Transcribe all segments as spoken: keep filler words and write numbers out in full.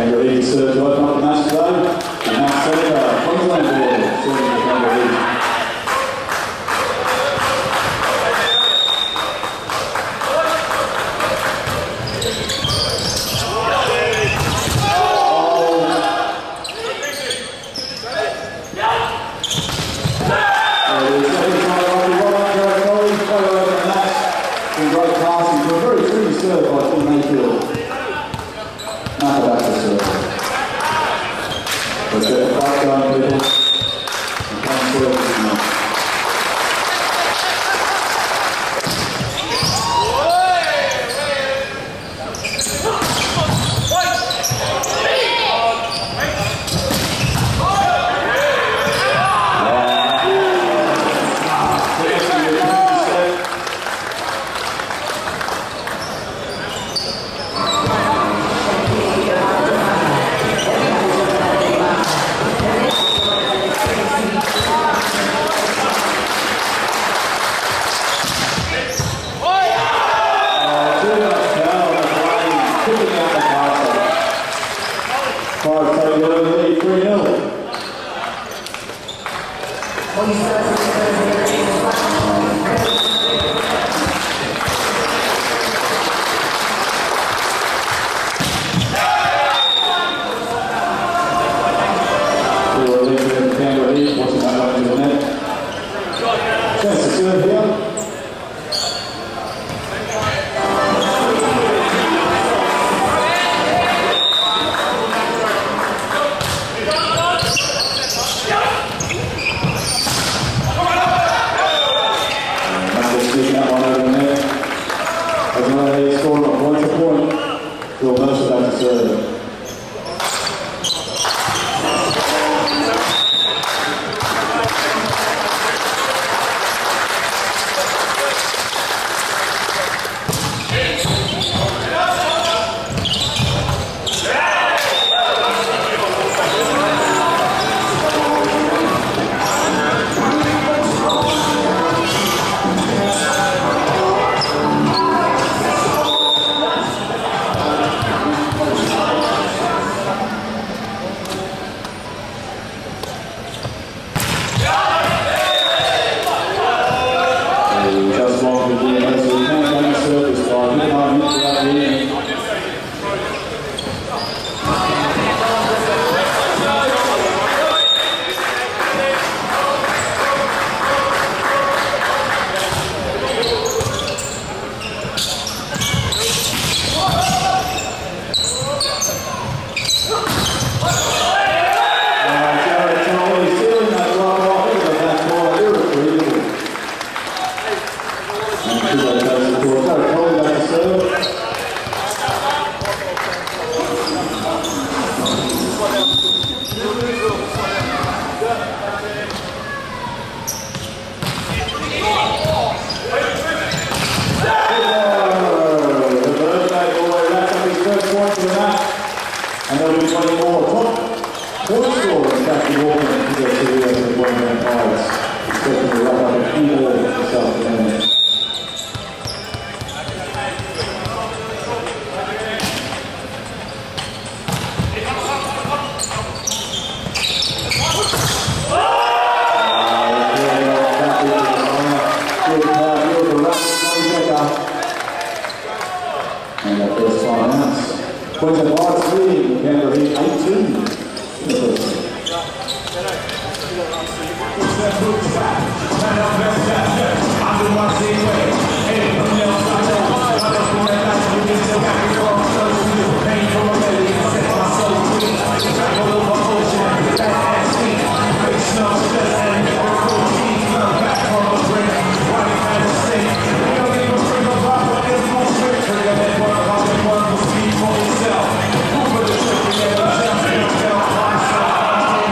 Kangaroo serves right up the match today. And now Seneca, Queensland ball, serving the Kangaroo.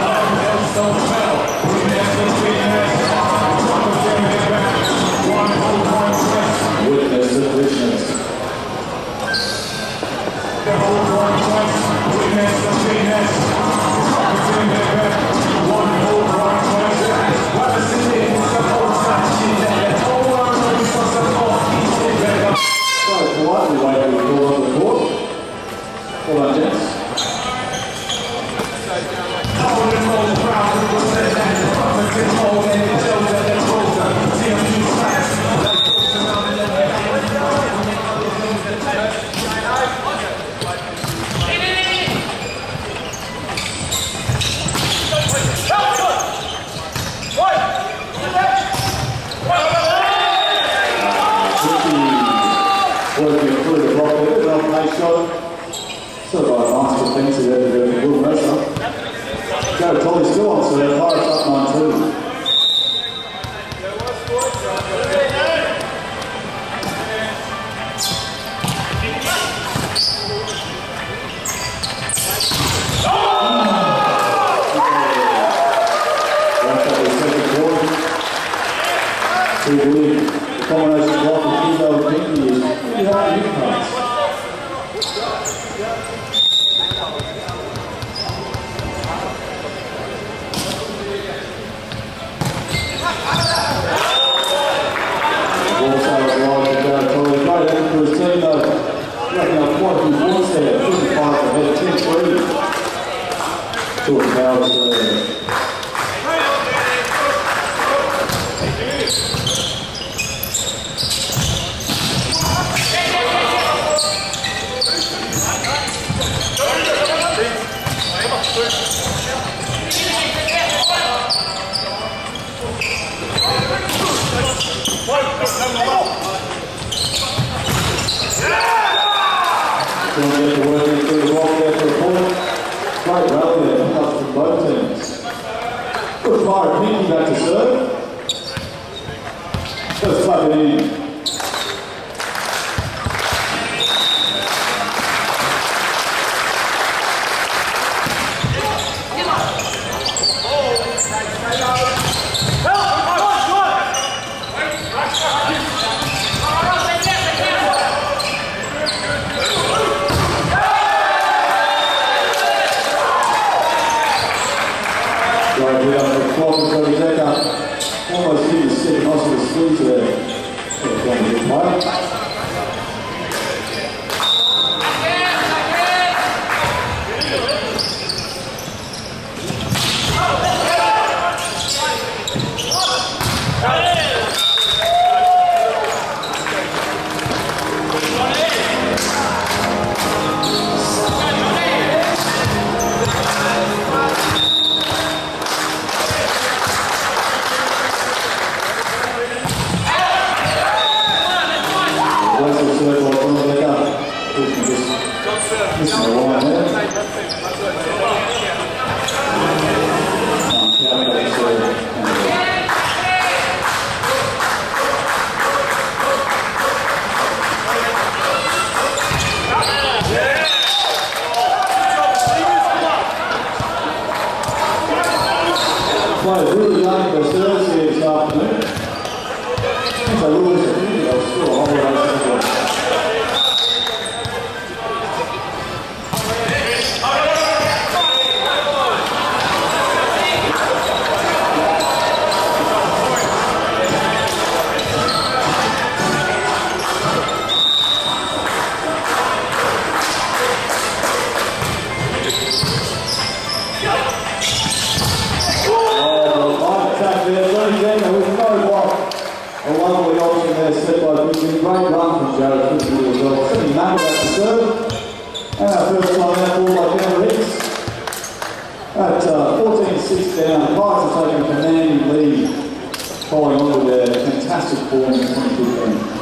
One late shot. Sort of a nice defensive effort there from Will Mercer. Jared Tolley still on serve, Pirates up nine two. We believe the combination block of Kizo and Pinky is pretty hard to hit past. Also arrived to Jared Tolley. Great effort for his team though. Racking up quite a few points there. fifty-five ahead, ten three. Two of the powers there. Going to get the working through the block there for a point. Great rally there, pick up from both teams. Good fire, Pinky back to serve. Just plug it in. Almost hit his second muscle squeeze there. Going to get by. Players really young for service here this afternoon. I think they will lose a few, they'll score a whole lot of goals. Great run from Jared Tolley as well. Sitting Matt back to serve. And our first time out ball by Cameron Hicks. At uh, fourteen six down, Pirates are taking a commanding lead following on with their fantastic form in twenty fifteen.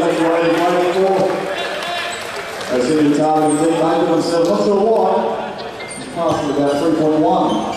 As in the target, they made themselves, not sure why. passing about three point one.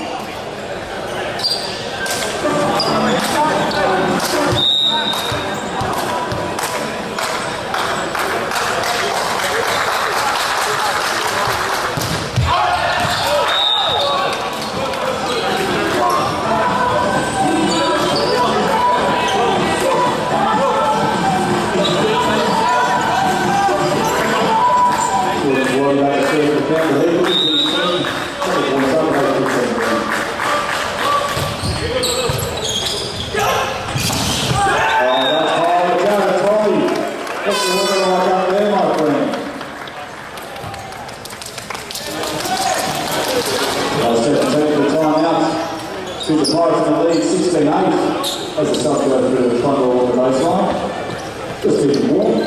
The Pirates in the lead sixteen eight as the Suns go through the front wall of the baseline. Just keep it warm.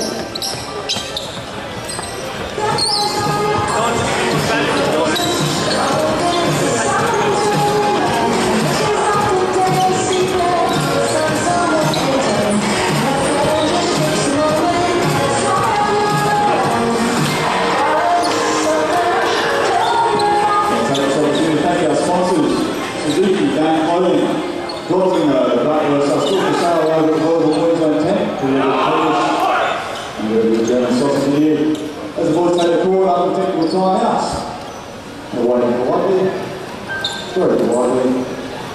Thank our sponsors. Suzuki, Dan Clothing, Dortmund, Blackburn, so still for sale over at Global Queensland ten, who are the and we're the German sausage here. As the boys take the court up and technical timeouts. They're waiting politely, very politely.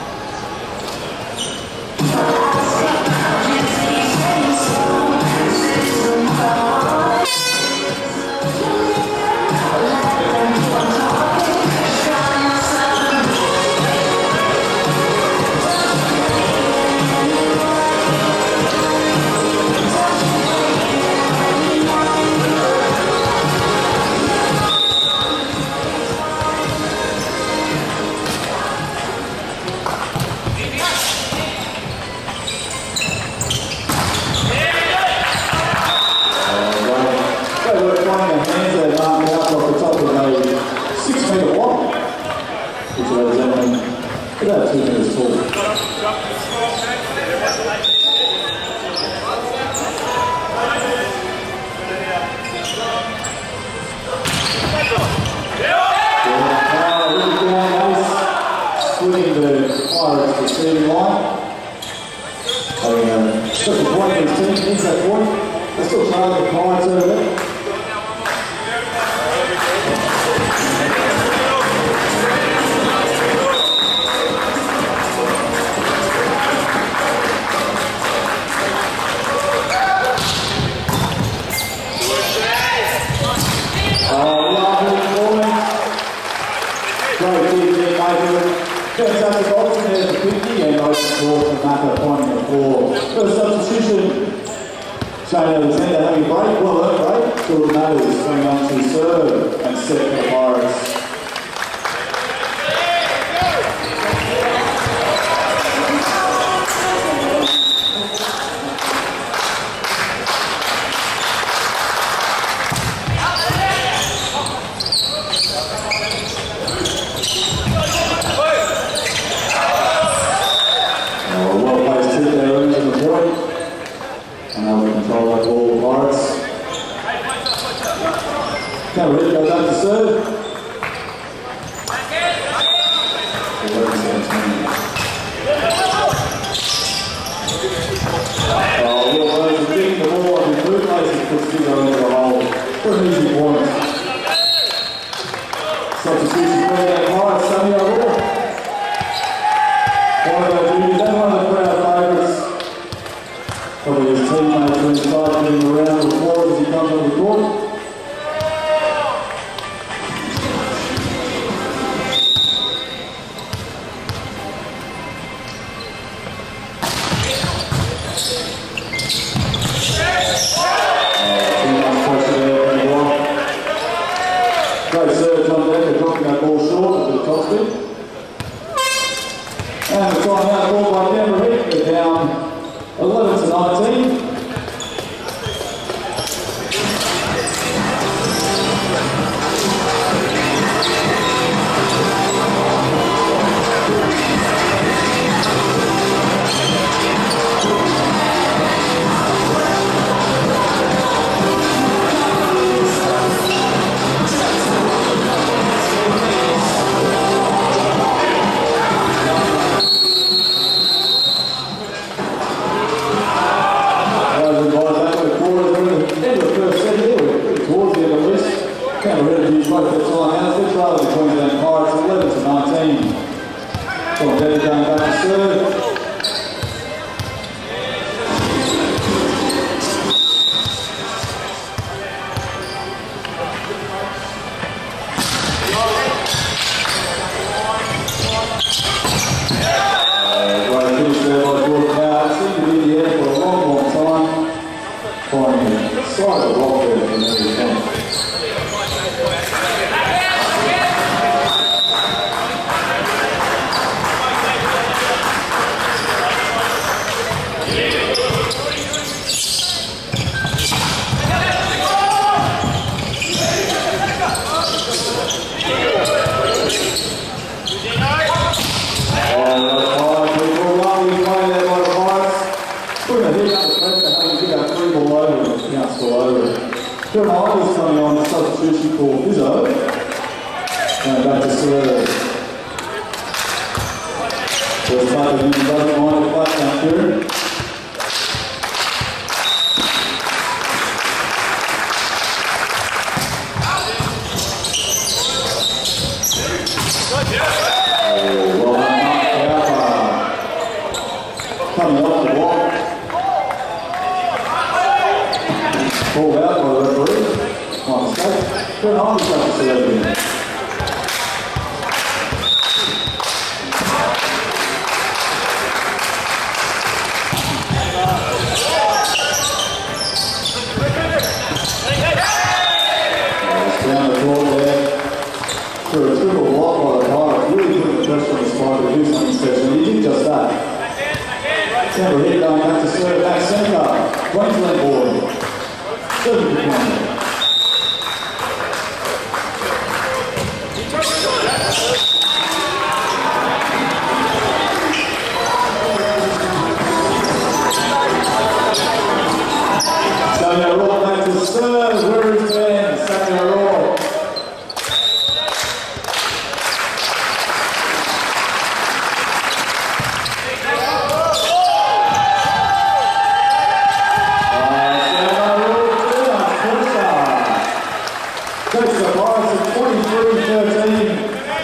About two minutes tall. Splitting the Pirates receiving line. Having a special point for his team, needs that point. They're still trying the Pirates over there. Fantastic option there for fifty and open floor for Maka pointing the floor. First substitution, Shane Alexander having a break, well earned break. Jordan Nose coming on to serve and set for the Pirates. Cameron goes up to serve. Oh, well, those are getting the ball on the blue places, puts Figo into the hole. For an easy point. Substitution for that Pirates, Sammy O'Rourke. One of those juniors and one of the crowd favourites. Probably his teammates when he started getting around the floor as he comes on the court. Great serve, John Decker dropping that ball short to the top spin. And the time out ball by Canberra Heat, they're down eleven to nineteen. with the time out. Fifth row of the Queensland Pirates, eleven to nineteen. Tom Decker going back to serve. Phil Michaels coming on, substitution for Bizzo. Going back to serve. First time the Union doesn't mind the flat down here. Oh, well done, Mark. Coming off the block. Called out by the referee. My mistake. Good on, he's got to see everything. Down the court there. For a triple block by the Pirates, really putting the pressure on the spot to do something special. He did just that. Temper hit going back to serve, back centre. Queensland board. Seven to one. Samuel Raw back to serve. Where is Ben? Samuel Raw. Takes the Pirates at twenty-three thirteen.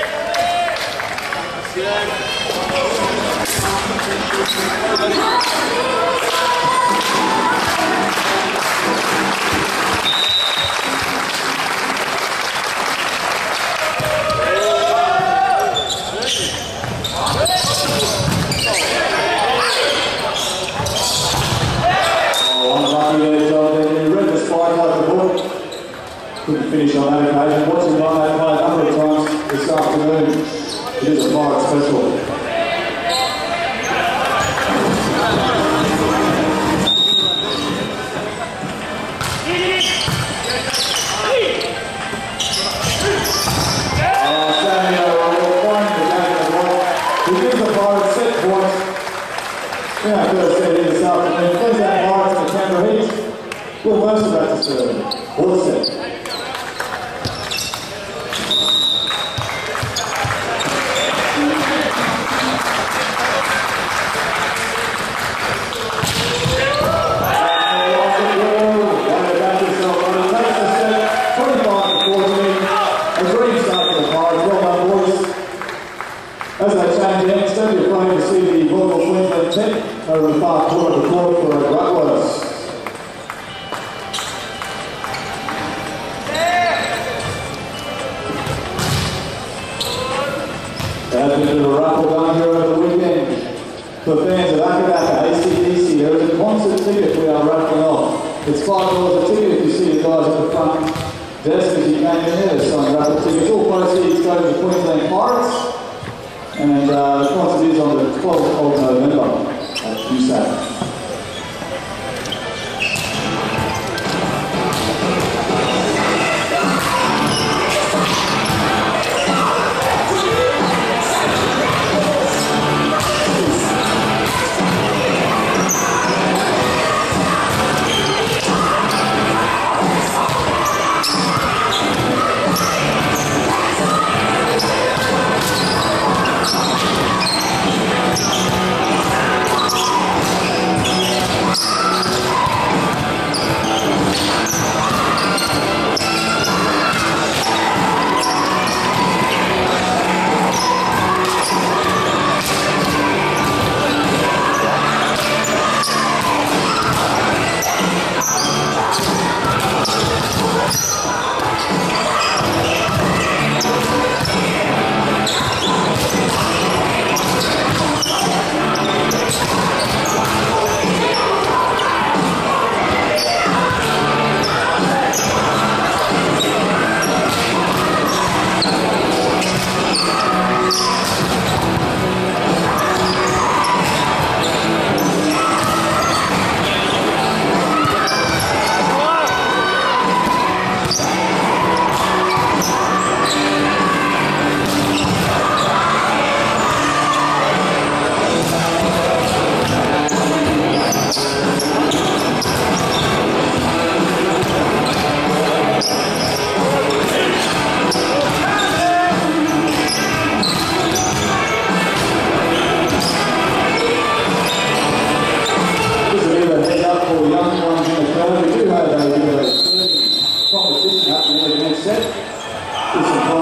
Couldn't finish on that occasion. Watching on that play a number of times this afternoon. It is a Pirate special. He gives the Pirates set points. Yeah, I could have said it this afternoon. Queensland Pirates and the Canberra Heat. Will Mercer back to serve. All set. As they change the next step, you're playing to see the Royal Queensland tent over the far corner of the court for a Ruggles. There has been a bit of a raffle going here over the weekend. For fans of Akadaka, A C D C, there is a concert ticket we are raffling off. It's five dollars a ticket if you see the guys at the front desk as you came in there. They're selling raffle tickets. All proceeds go to the Queensland Pirates. And uh, the concert is on the twelfth of November at Q SAC.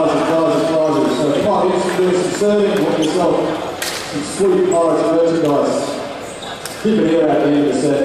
prizes, prizes, prizes. So if you might be interested in doing some serving, want yourself some sweet Pirates merchandise. Keep it here at the end of the set.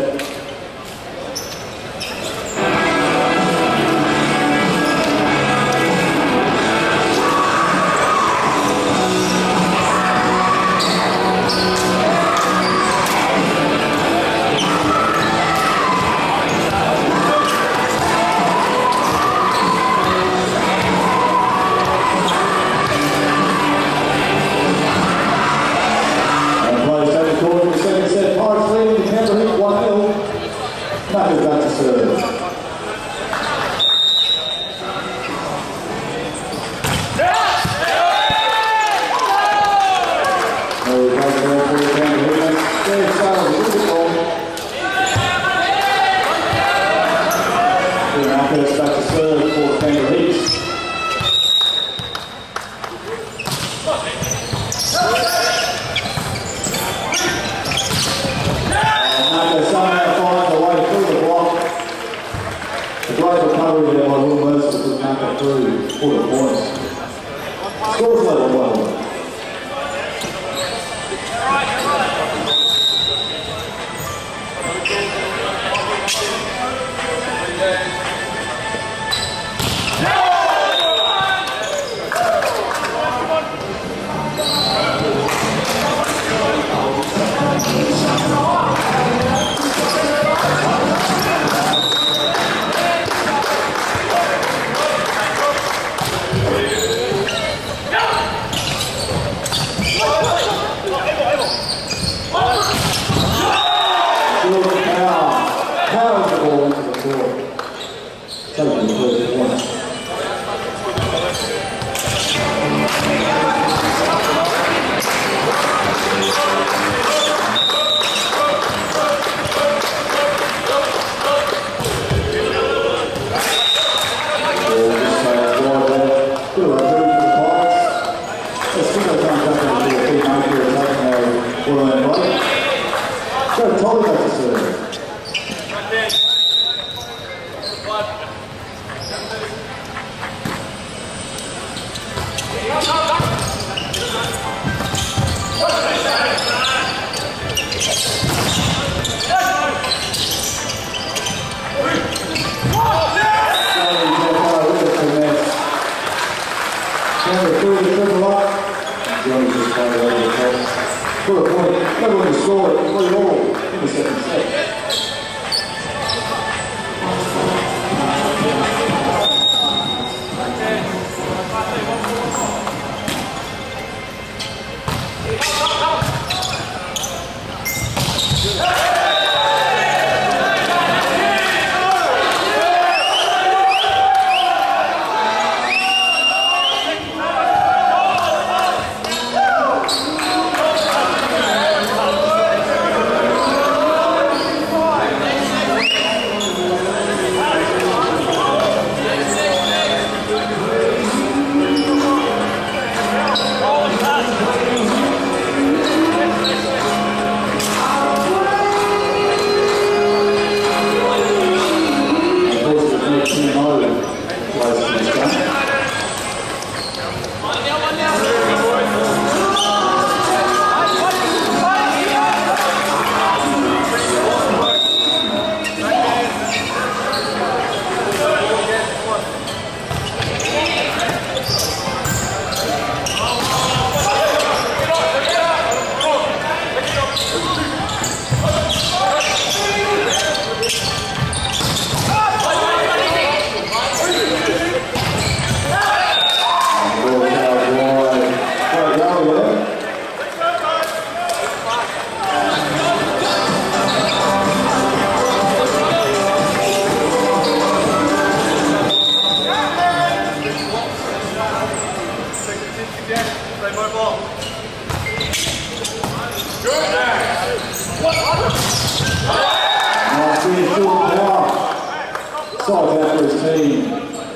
Sides out for his team.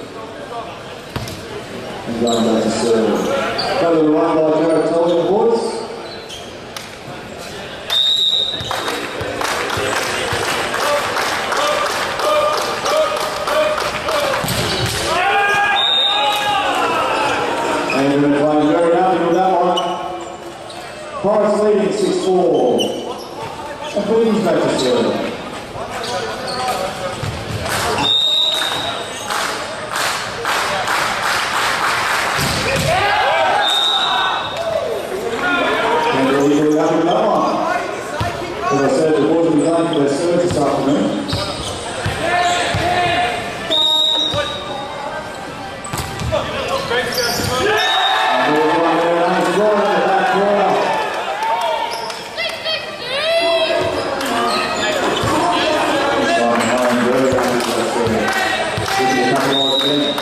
And going back to serve. Go to the run by Jared Tully and the boys. And we're playing very happy with that one. Pirates leading six four. And Queen's back to serve. As I said, the boys will be playing for their serve this afternoon. And we'll run there and it's right in the back corner. Simon Hine very happy with that serve. Gives you a couple of again.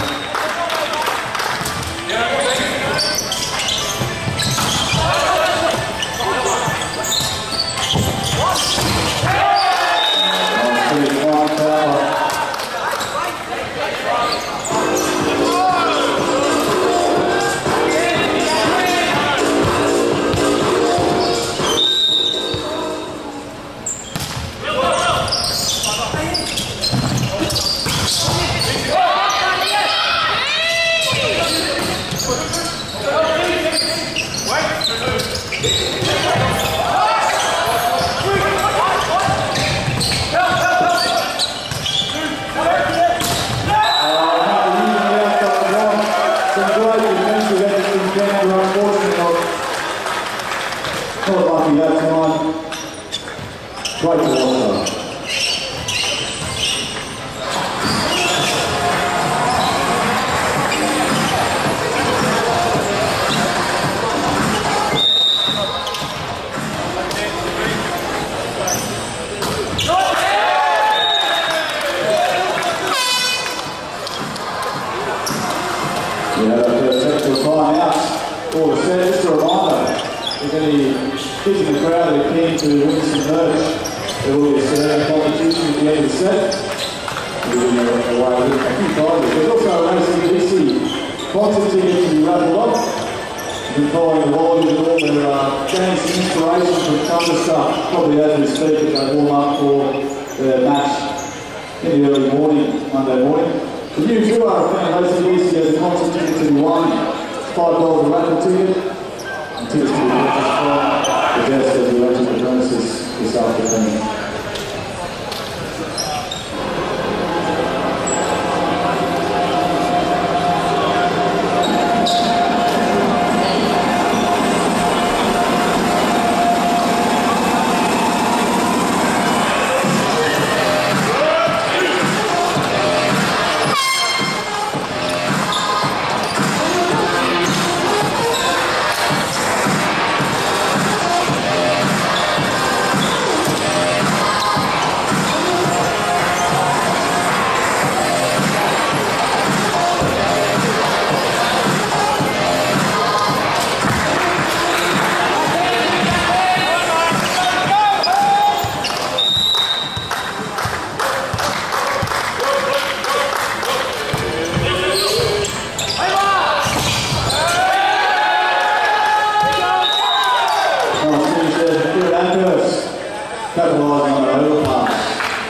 That time, great to watch. We had our first technical time out. All the set, just a reminder, if any kids in the crowd are keen to win some merch, there will be a certain competition at the end of the set. We're going to go away with a few prizes. There's also an A C D C concert ticket to be raffled off. You've been following the Warriors and all their uh, games of inspiration from Thunder stuff, probably as we speak, as they warm up for their match in the early morning, Monday morning. If you too are a fan of A C D C, there's a concert ticket to be won. It's five dollars a raffle ticket. And tickets to be purchased from the guests as we enter the premises this afternoon. Capitalising on their overpass.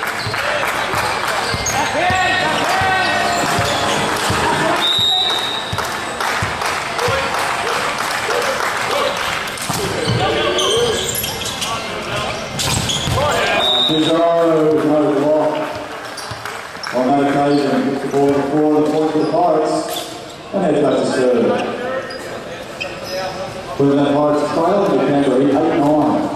Pizarro with no block on that occasion, gets the ball before the point for the Pirates and heads back to serve. When that Pirates trail to Canberra eight nine.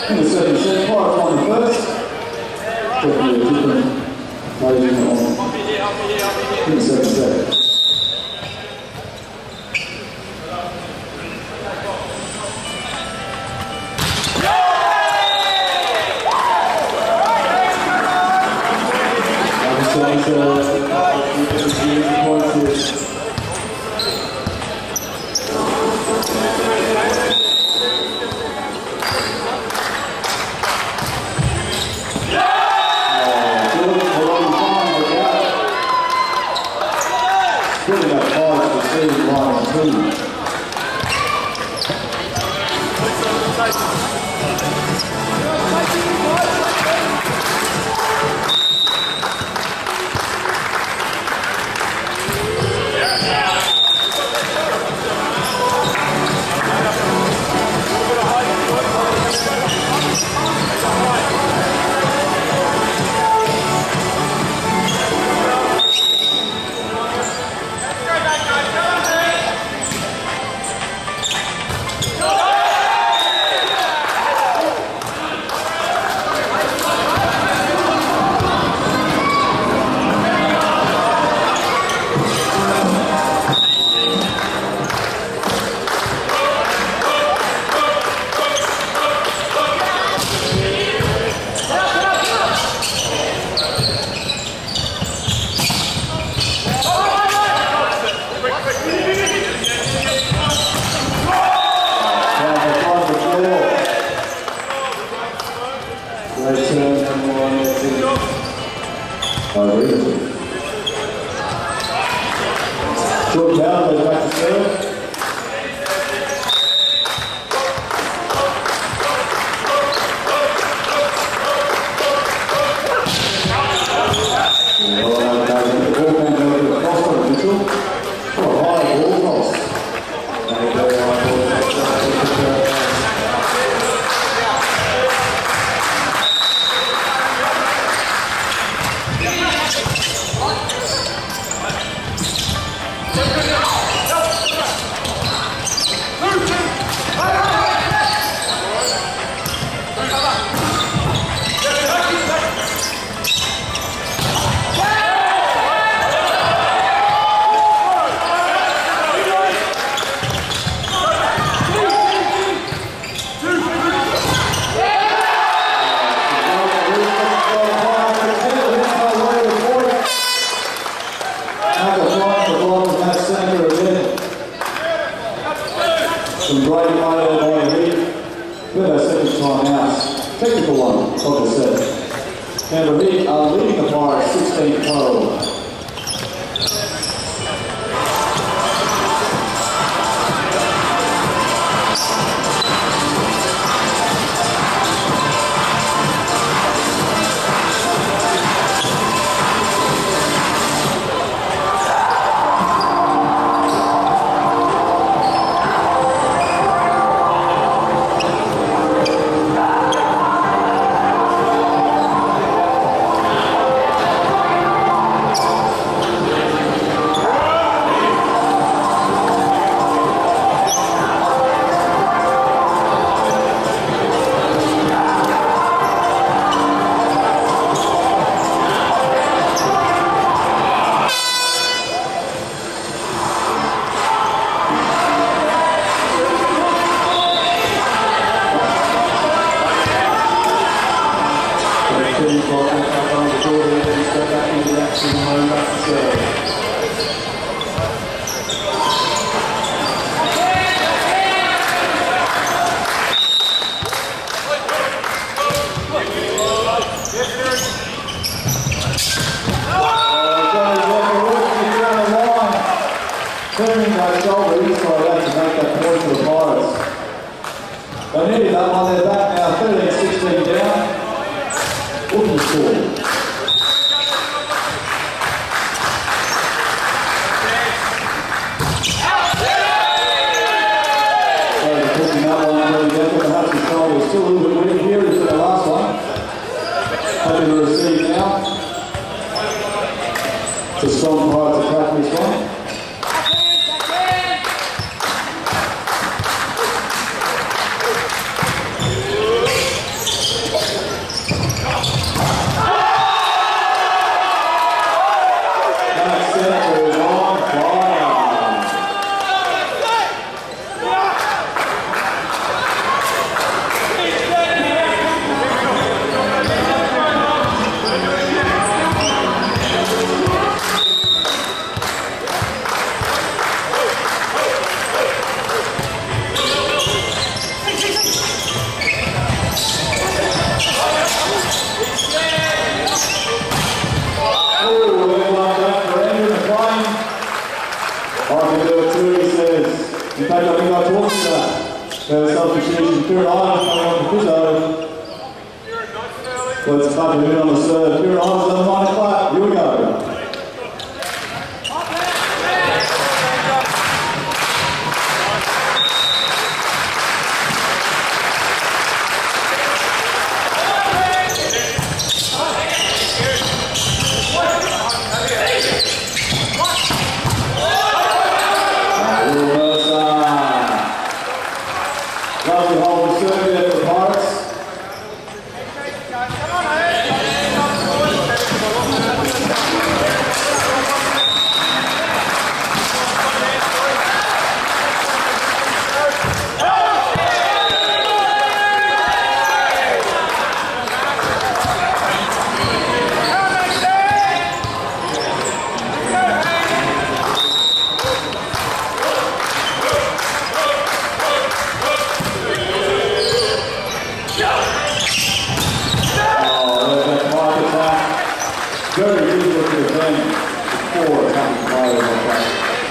In the second set, Pirates won the first. Definitely a different occasion on in the second set. Jordan Bell goes back to serve. Some great play by Heath. With our second time out. Technical one, like I said. Canberra Heath are leading the Pirates sixteen twelve. Turning their shoulder inside out to make that point for the Pirates. They needed that one, they're back now, thirteen sixteen down. Looking to score. So they're pushing that one really good, perhaps his shoulder is still a little bit weak here, as the last one. Happy to receive now. It's a strong Pirates attack this one. Kieran Ivers coming on the Pizzo. Well, it's about to hit on the serve. Kieran Ivers on the line flat. Here we go. Lovely hold the serve there for the Pirates. Very difficult to defend four attacking players like that.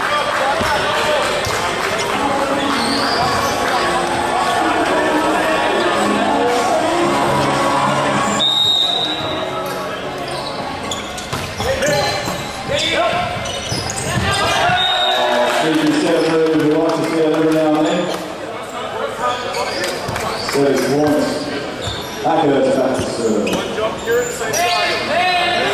Stevie Settler, who likes to see it every now and then. Service points. That goes back to serve. One job, Kieran, same side.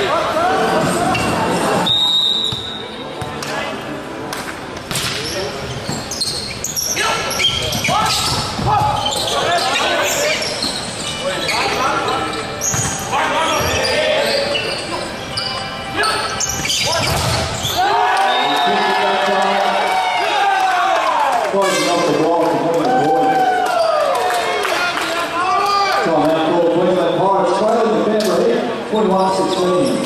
Closing off the ball from one of the boys. Time out for Queensland Pirates, trailing the Canberra Heat, twenty-one sixteen.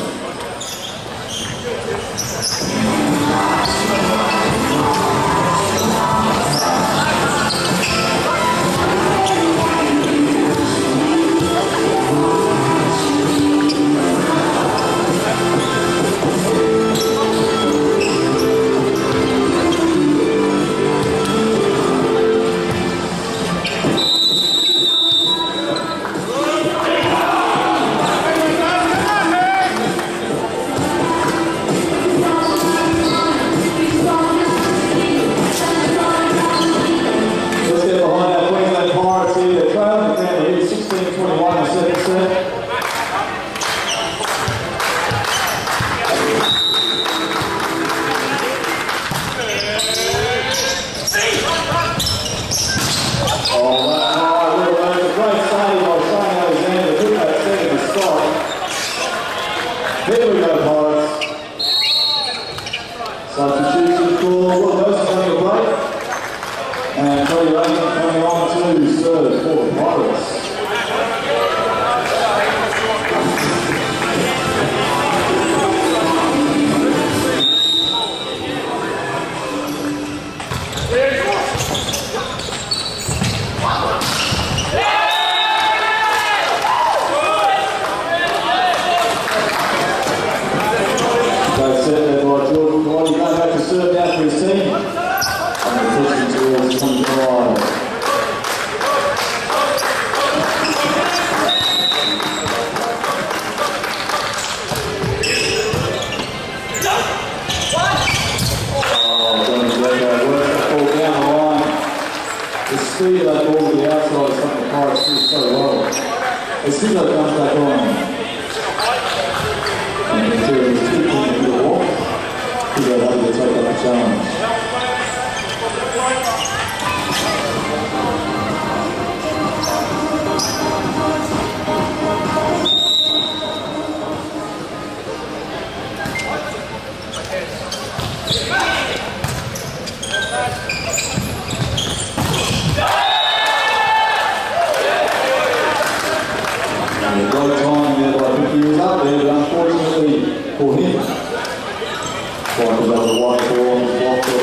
Here we go, Pirates. Substitution for Woodhouse coming to break. And Cody Raymond coming on to serve for the Pirates. Serve down for his team. And pushing towards twenty-five. Oh, Johnny Greco works that ball down the line. The speed of that ball to the outside is something the Pirates do so well. As soon as that comes back on, and the two is two points to the wall. They're able to take up the challenge. And a great time there by Vicky was up there, but unfortunately for him, like about the white ball, blocked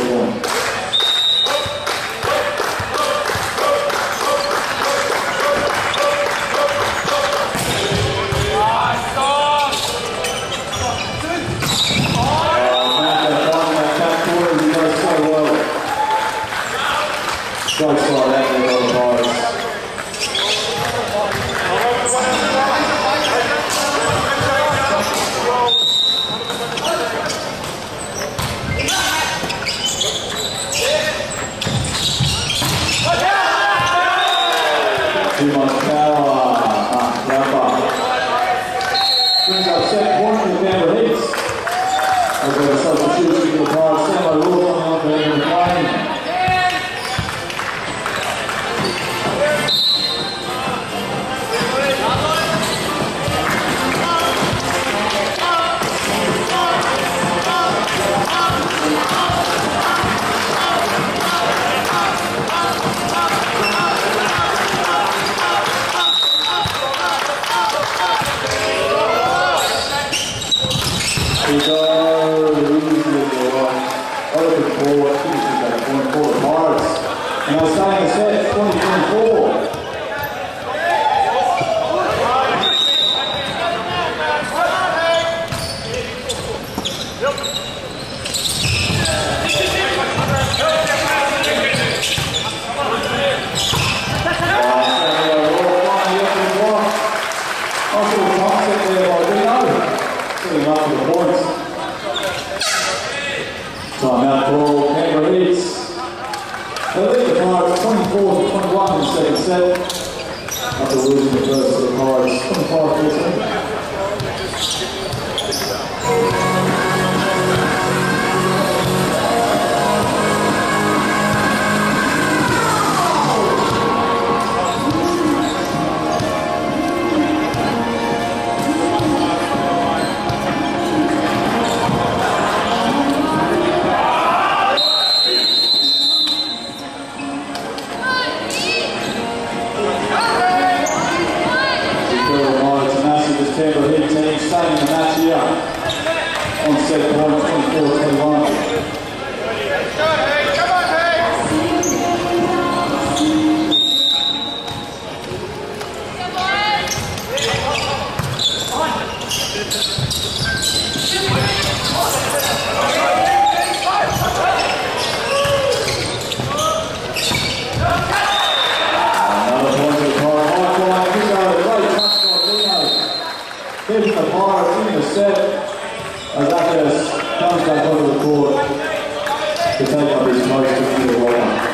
set. After losing the first to the Pirates, twenty-five fourteen. Canberra Heat team staying in the match here on set point twenty-four twenty-one. Here's the Pirates in the set as Akas comes back onto the court to take up his post to the ball.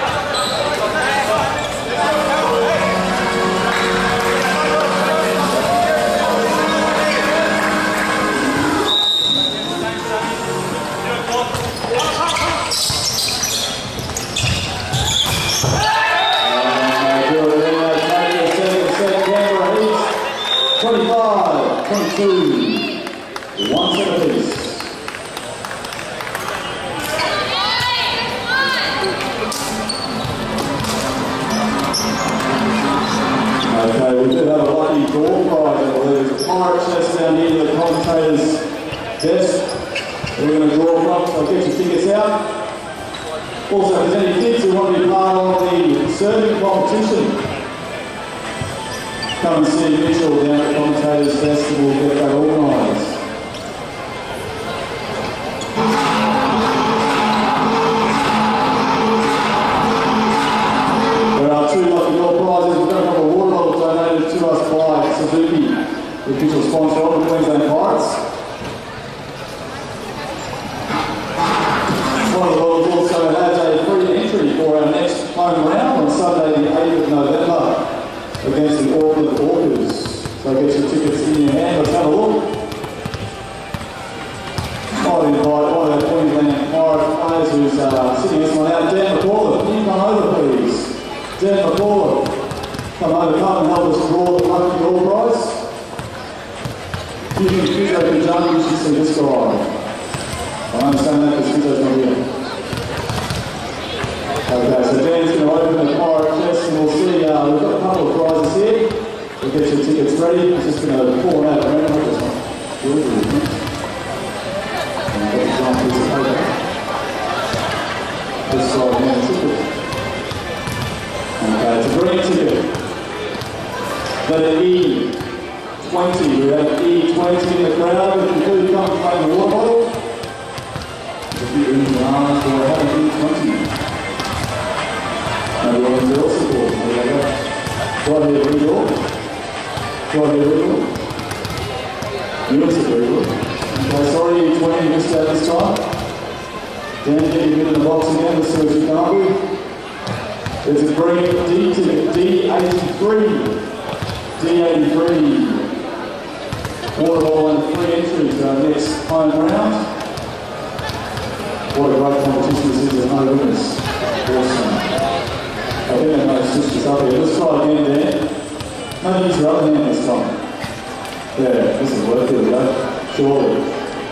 twenty-five twenty-two, one set apiece. Okay, we do have a lucky door prize, I believe. There's a Pirate chest down here to the commentator's desk. We're going to draw from, so get your tickets out. Also, if there's any kids who want to be part of the serving competition, come and see Mitchell down at the commentator's desk and we'll get that organised. There are two lucky door prizes. We're going to have a water bottle donated to us by Suzuki, the official sponsor of the Queensland Pirates. One of the bottles also has a free entry for our next home round on Sunday the eighth of November. Against the Auckland Orcas. So get your tickets in your hand, let's have a look. I'd invite one of our Queensland Pirates players who's uh, sitting this one out, Dan McCullough. Can you come over please? Dan McCullough, come over, come and help us draw the lucky door prize. You can Fizzo can jump, you should see this guy. I understand that because Fizzo's not here. Okay, so Dan's going to open the Pirate chest and we'll see, uh, we've got a couple of prizes here. We'll get your tickets ready. I'm just going to pour out around this one. Good, isn't it? And I've got the giant piece of paper. This side down the ticket. Okay, it's a green ticket. Letter E twenty. We have E twenty in the crowd. If you do come and play the water bottle, if you're in the arms, we'll have an E twenty. Maybe one of the girls support. There you go. Right here, very good. Right here, very good. You also very good. Okay, sorry, E twenty missed out this time. Dan, get your bit in the box again as soon as you can't be. There's a green D ticket, D eighty-three. D eighty-three. Water bottle and free entry to our next home round. What a great competition this is, there's no winners. Awesome. I think that might switch this up here. Let's try again there. Maybe use your other hand this time. Yeah, this is work. Here we go. Surely.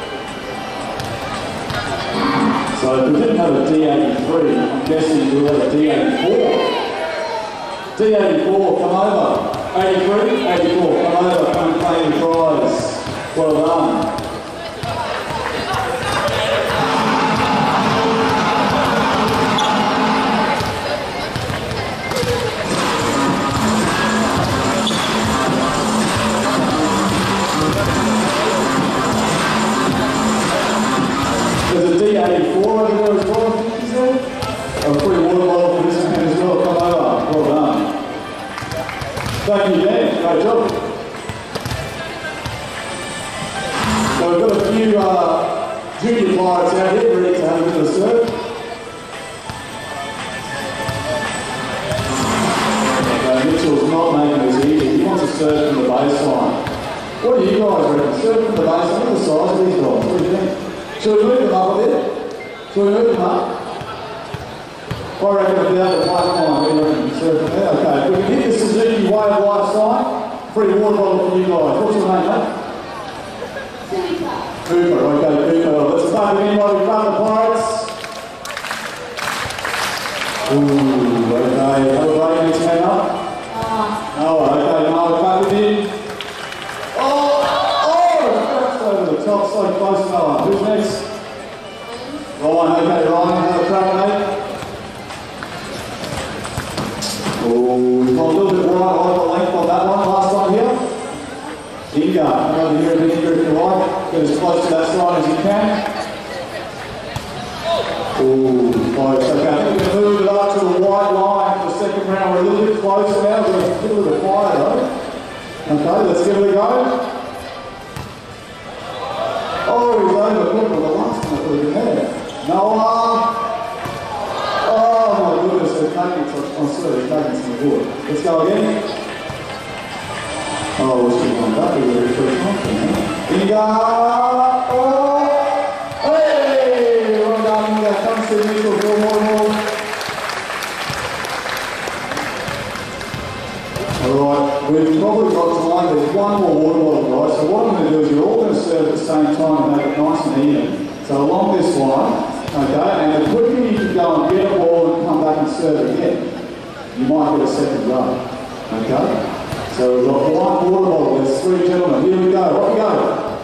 So if we didn't have a D eighty-three, I'm guessing we'll have a D eighty-four. D eighty-four, come over. eighty-three, eighty-four, come over. Come and claim the prize. Well done. There's a D eighty-four over there as well, is there? A free water bottle for this man as well. Come over. Well done. Thank you, Dan. Great job. So we've got a few uh, junior pirates out here ready to have a bit of a serve. serve from the baseline. What do you guys reckon? Serve from the baseline. Look at the size of these guys. What do you think? Should we move them up a bit? Should we move them up? I reckon if they're the pipeline, we reckon serve from there. Okay, if we can hit the Suzuki Way of Life sign, free water bottle for you guys. What's your name, mate? Cooper. Cooper, okay, Cooper. Let's start with anybody in front of the Pirates. Ooh, okay, elevating his hand up. Oh, okay, now back with him. Oh, oh, that's over the top, so close, Noah. Who's next? Ryan, okay, Ryan, another crack, mate. Oh, we've got a little bit wide on the length on that one, last one here. Inga, over here in the Inga if you like. Get as close to that side as you can. Ooh, close. Okay, I think we're going to move it up to the white line for the second round. We're a little bit closer now. We're going to get a little bit fire though. Okay, let's give it a go. Oh, he's over. Look at the last one. I put it in there. Noah. Oh my goodness, they're taking some, I'm sorry, they're taking some good. Let's go again. Oh, we're still going back. We're very first one. Inga. Oh. Hey, well done, Inga. Come to Mitchell for more and more. Alright, we've probably got time. There's one more water bottle, right? So what I'm going to do is you're all going to serve at the same time and make it nice and even. So along this line, okay, and the quicker you can go and get a ball and come back and serve again, you might get a second run. Okay? So we've got one water bottle. There's three gentlemen. Here we go. Off we go.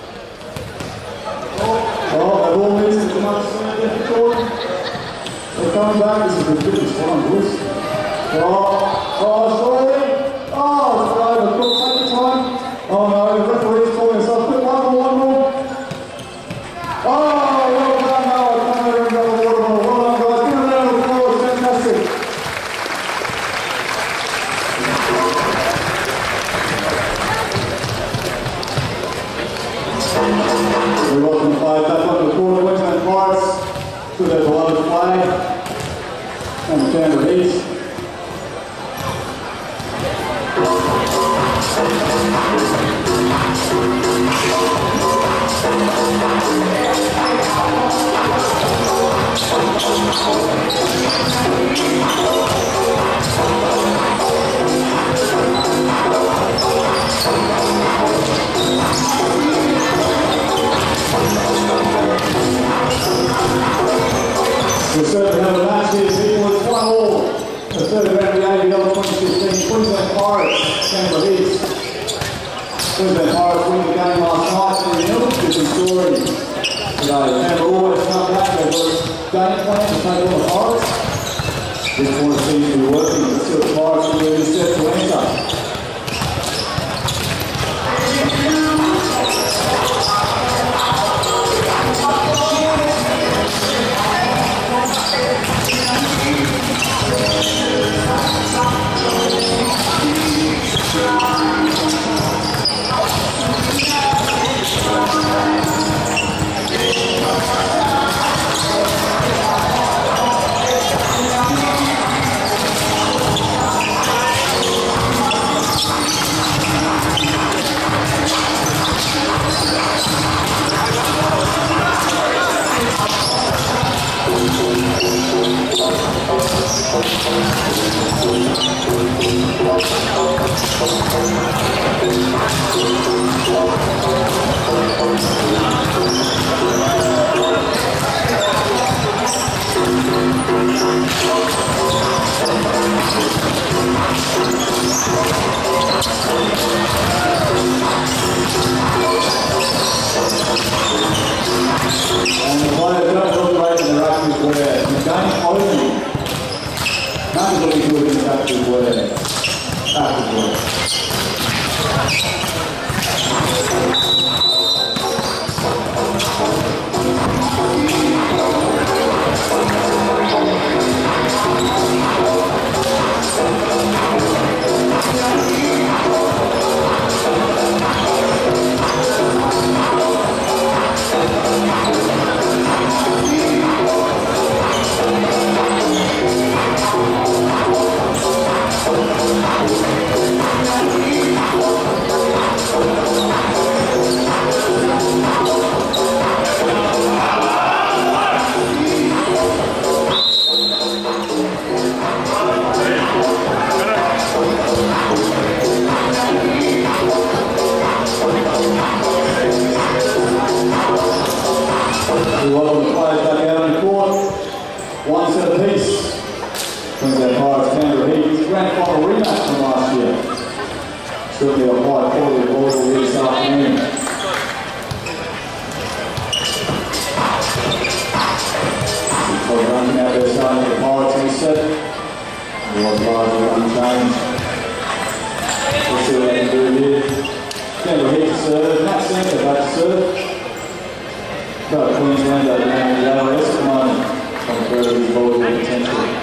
Oh, they've all missed as much as they can. They're coming back. This is the biggest one, boys. Oh, oh, sorry. Oh, it's over. Quick, take your time. Oh no, the referee's calling us up. Quick, one more, one more. Oh, well done, Noah. Come over and grab the water bottle. Well done, guys. Give a round of applause. Fantastic. We welcome the players back onto the court. Queensland Pirates to their beloved flag and the Canberra East. We certainly have a match here. People, it's one all. The third round of the A B L twenty fifteen. Queensland Pirates, Canberra East. Queensland Pirates win the game last night three nil. Different story today. Canberra always come back. They've got a game plan to take on the Pirates. This one seems to be working. Let's see what the Pirates will do this set to enter. And the players don't look like in the rugby wear. The game opening. None of looking good in the rugby wear. Rugby wear. Certainly a high quality ball here this afternoon. Todd Duncan out there starting with the Pirates in the set. It was largely unchanged. Let's see what they can do here. Canberra hit to serve, Matt Centre back to serve. Got Queensland over down in the L S at the moment. On the further these balls with potential.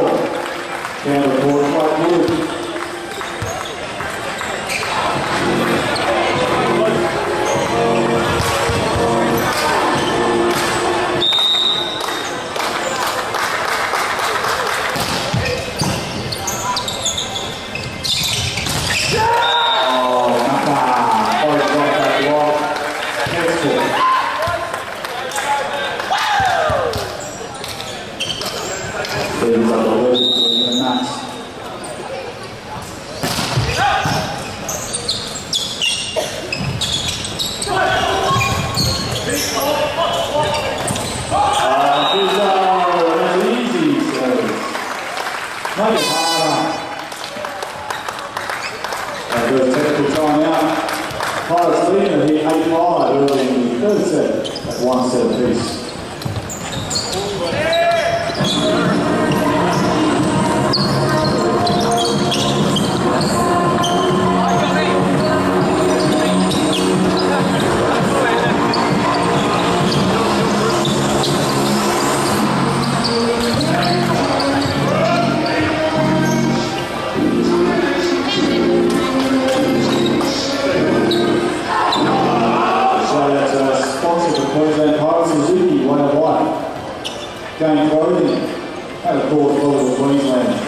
Canberra ball quite good. And goes technical timeout. Pirates leading at eight five early in the third set at one set apiece. Game clothing at a court for Queensland.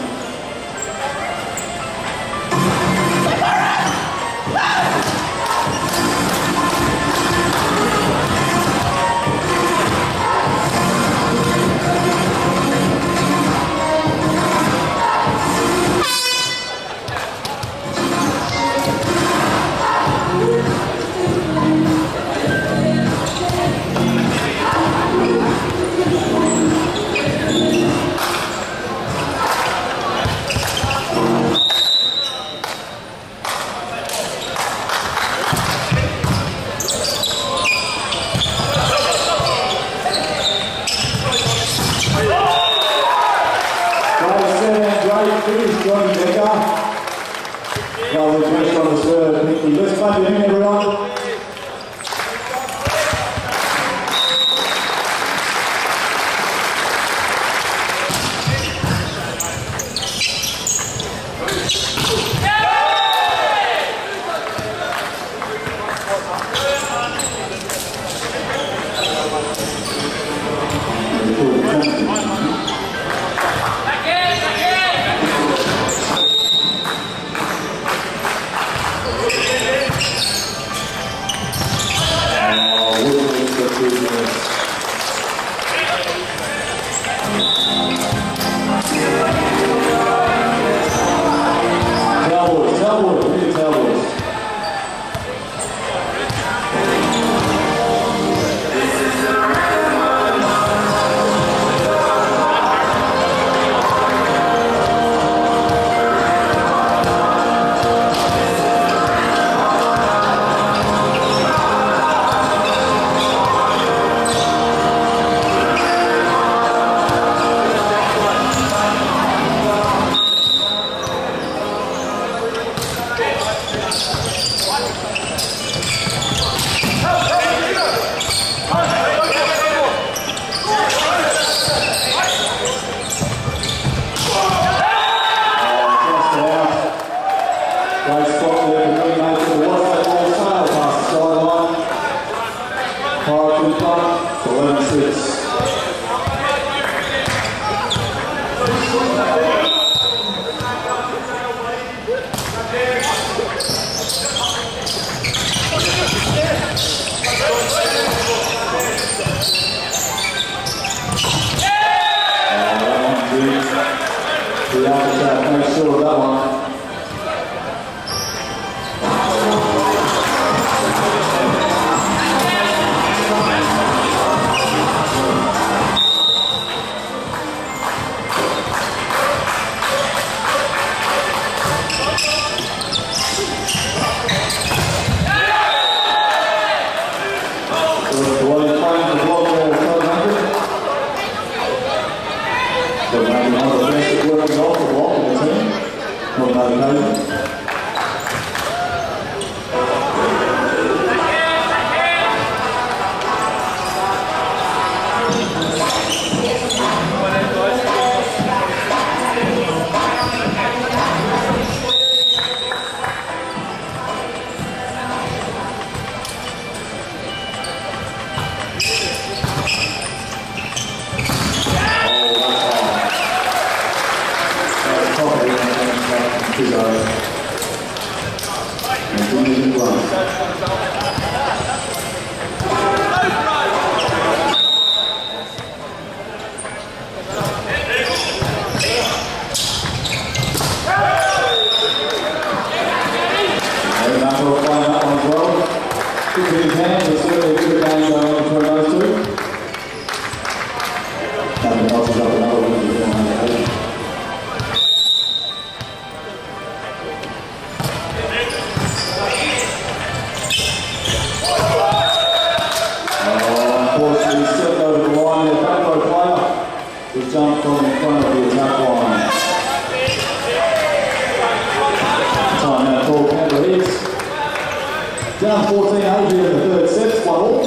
Let's clap it in, everyone. round fourteen, Adrian in the third set, one all.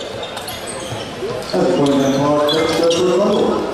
As a Queensland Pirates, let's go for a bundle.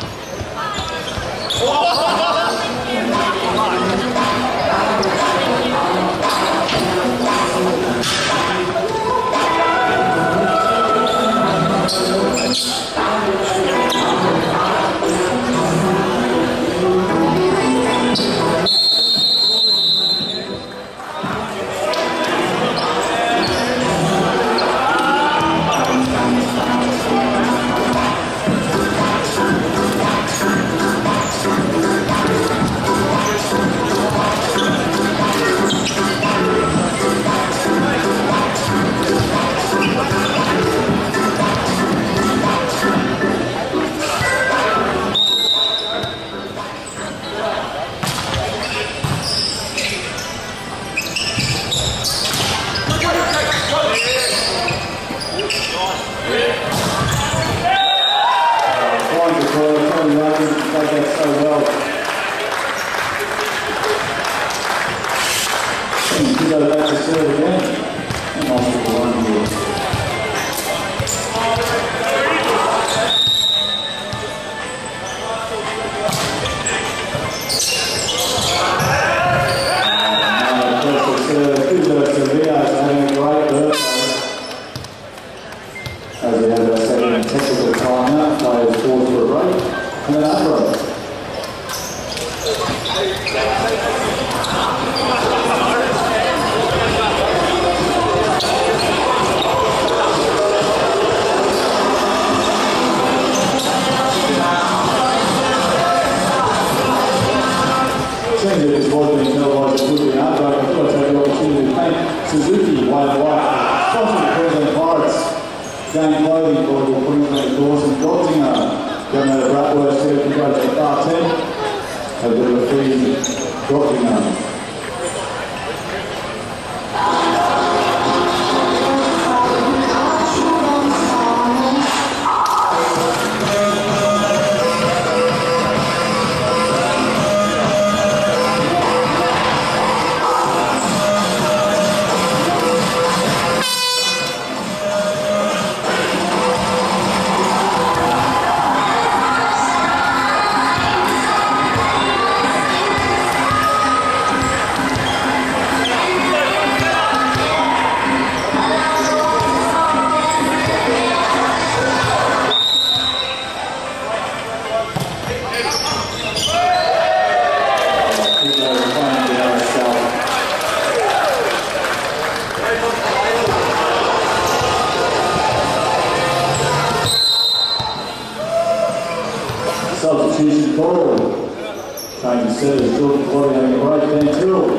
Substitution call. Trying to set his Jordan body having a break. Dan Tyrrell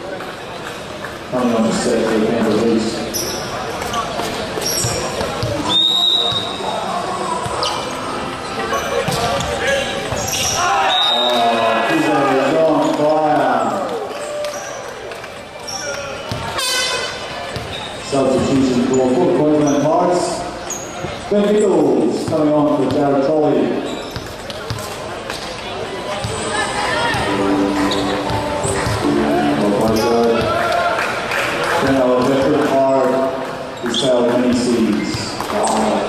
coming on the set for the Canberra East. Oh, Kizzo is on fire. Substitution call for the Queensland Pirates. Ben Nichols coming on for Jared Trolley. Now, veteran hard to sell many seeds. Wow.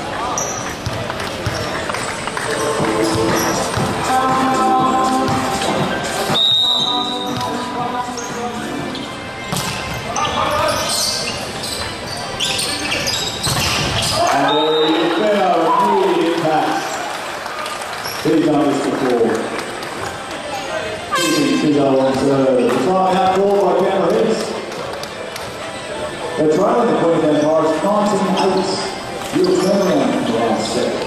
And there you go, immediate impact. He's done this before. Two on serve. The try out ball by Canberra East. They're trailing the Queensland Pirates nineteen eight. You'll turn around in the last set.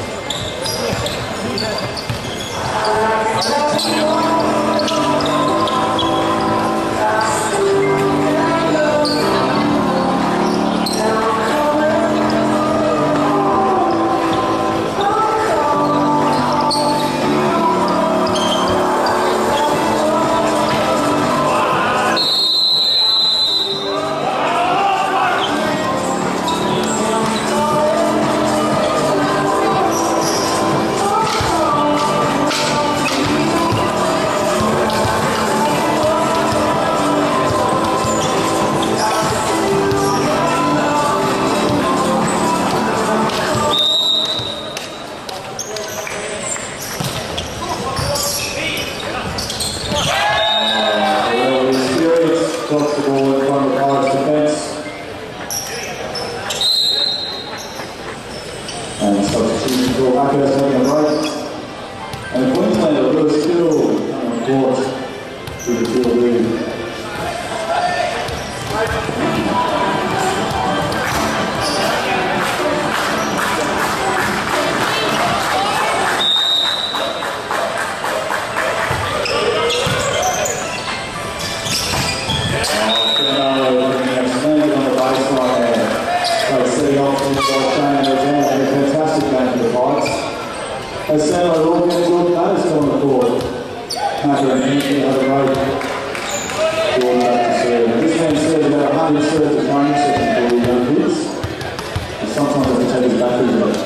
Fantastic game for the Pirates. As Samuel Hawkins and Jordan Matters come on the court. Matter and Anthony have a great Jordan Matters serve. This man serves about one hundred serves a training session for the young kids. And sometimes they have to take his batteries out.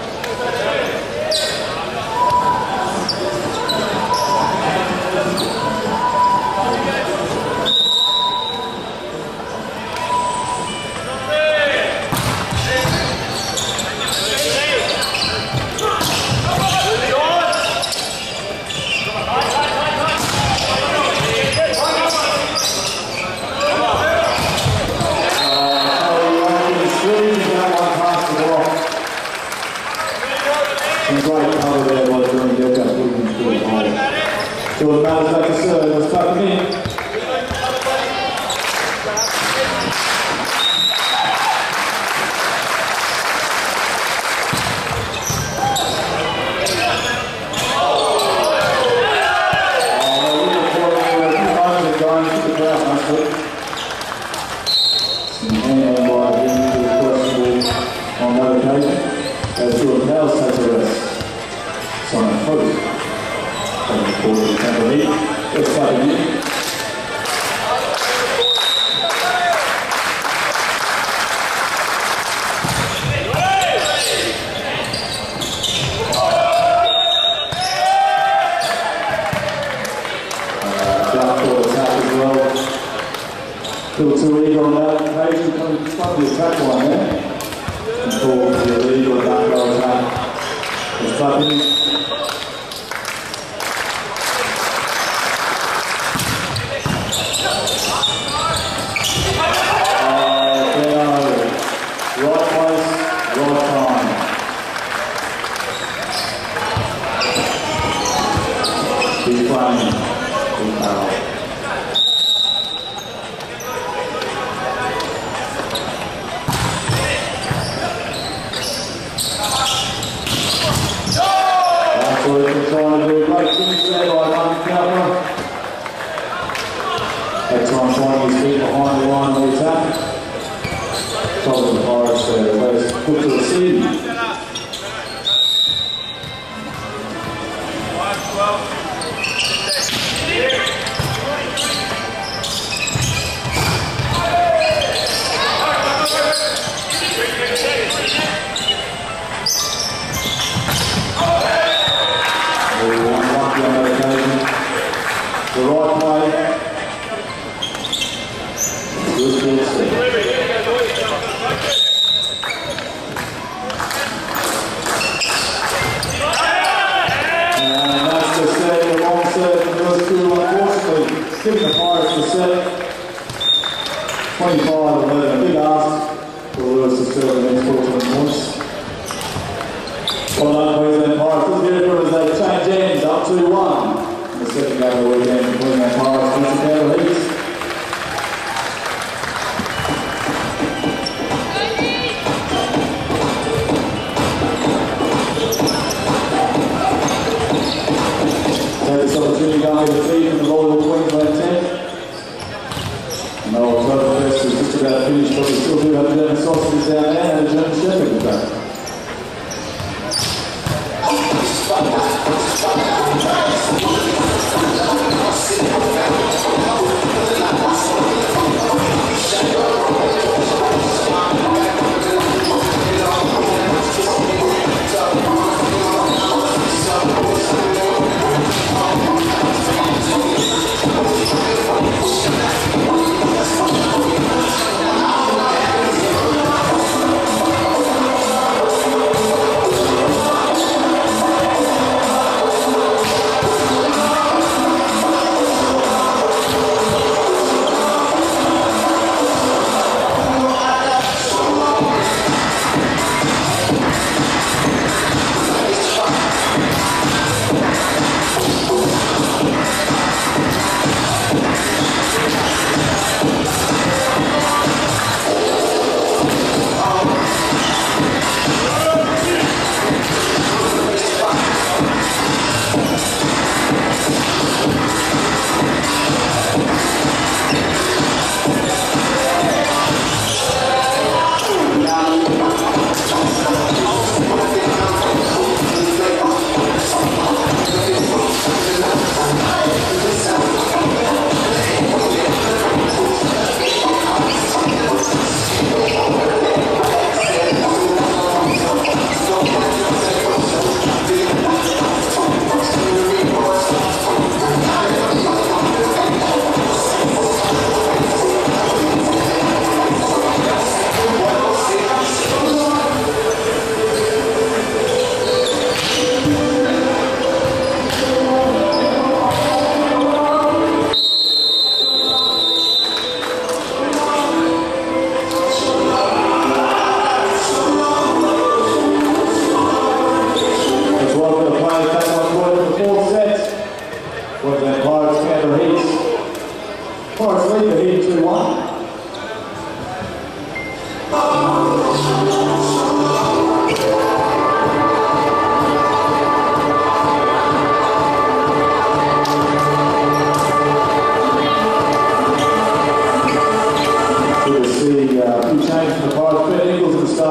Jordan Matters back to serve, let's back him in. On that occasion, as Jordan Matters takes a rest. Simon Hope. From the quarter of the Tampa Heat. Let's play him in. Jump for the attack as well. Little too eager on that occasion, coming in front of the attack line there. And call for the illegal back row attack. Let's play him in. He's playing in foul. Absolutely trying to do a great finish there by Martin Cowper. That time finding his feet behind the line of the attack. Top of the Pirates there, let's put to the city. The right play. Good field step. And that's the set, the long set from those two, unfortunately. Giving the Pirates the set. twenty-five eleven, a big ask for Lewis to serve the next fourteen points. Well done, Queensland Pirates. Look at it as they change ends up two one. The second game of the weekend for Queensland Pirates against the Tampa Heat. Take this opportunity going to the feed from the Royal Queensland ten. And our Oktoberfest is just about finished, but we still do have German sausages down there and a German Shepherd in fact.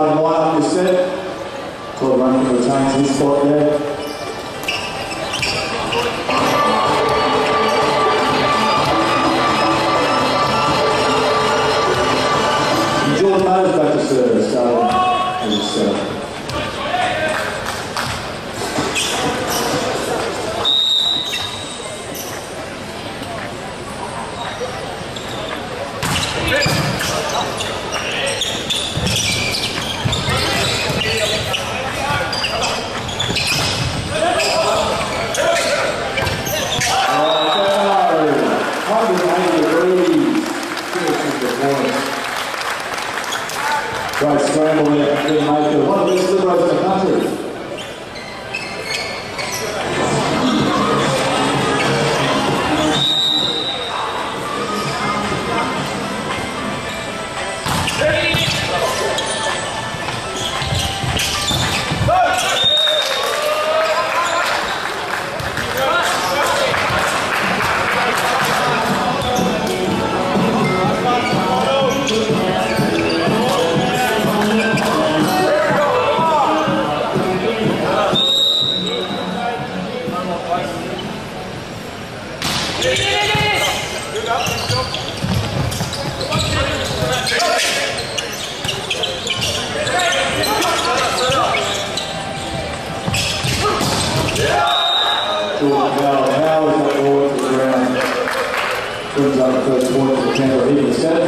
starting lineup this set. Claude Runkin retains his spot there. Jordan Mose back to serve, starting as a setter. Great scramble there from Dean Mayfield. One of the best liberators in the country. Brings up the first point for the Canberra Eagles set.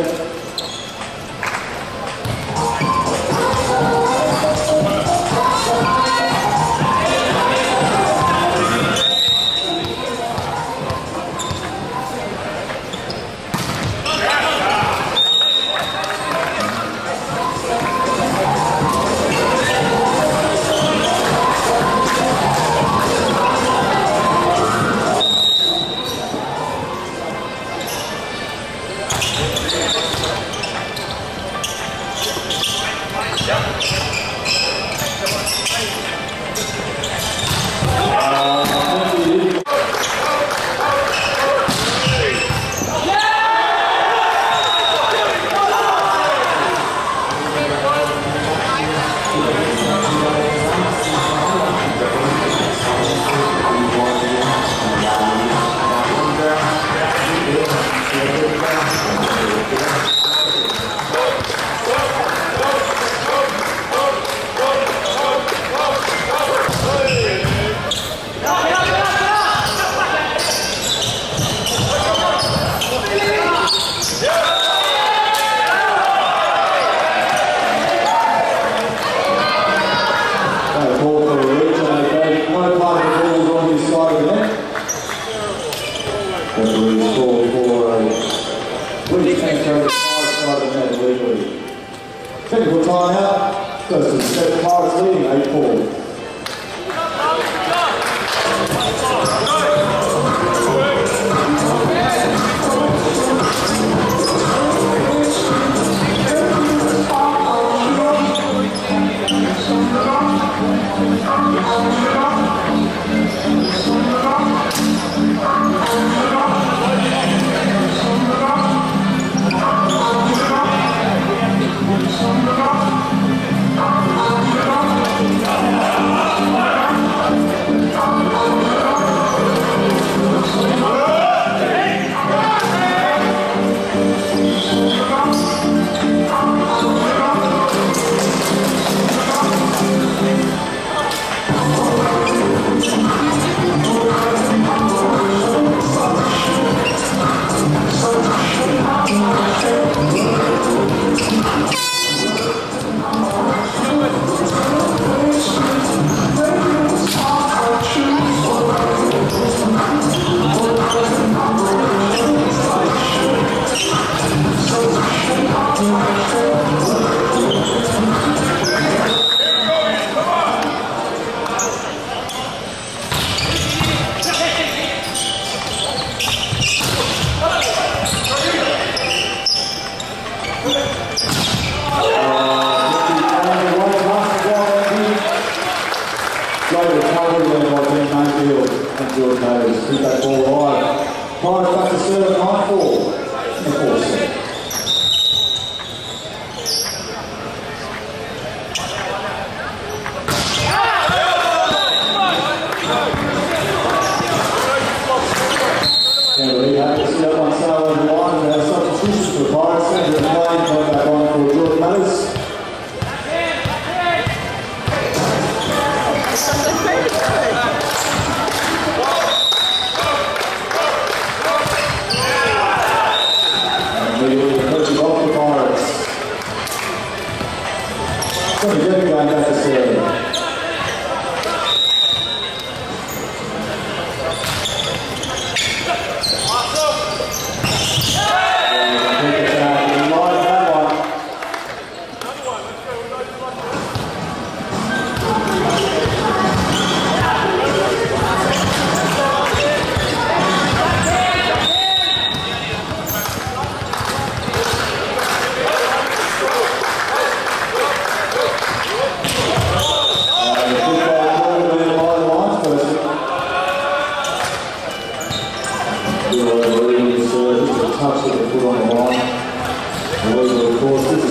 Technical timeout, goes to the set. Pirates leading eight four. Jordan Mose, keep that ball alive. Pirates back to serve at nine four in the fourth set.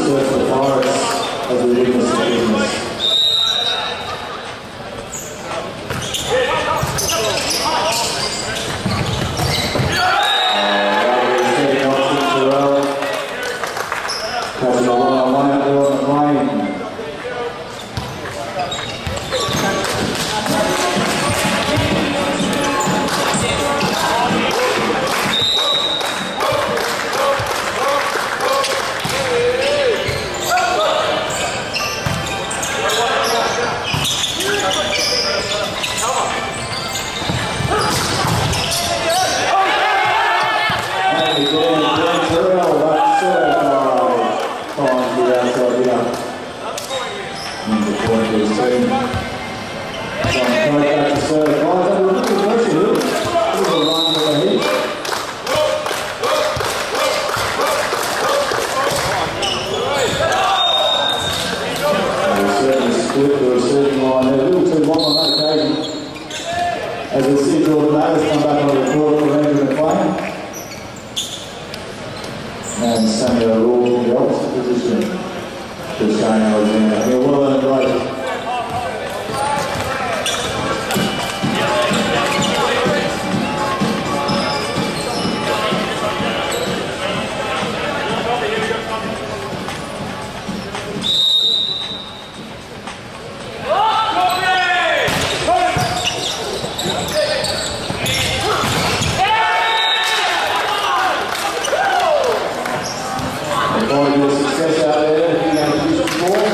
serve for the Pirates as we witness the business. Catching a one-on-one out there on the plane. As we see Jordan Matters come back on the court for Andrew McLean. And Samuel Rule in the opposite position to Shane Alexander. Yeah, well done, guys. Success out there, if you have a position four.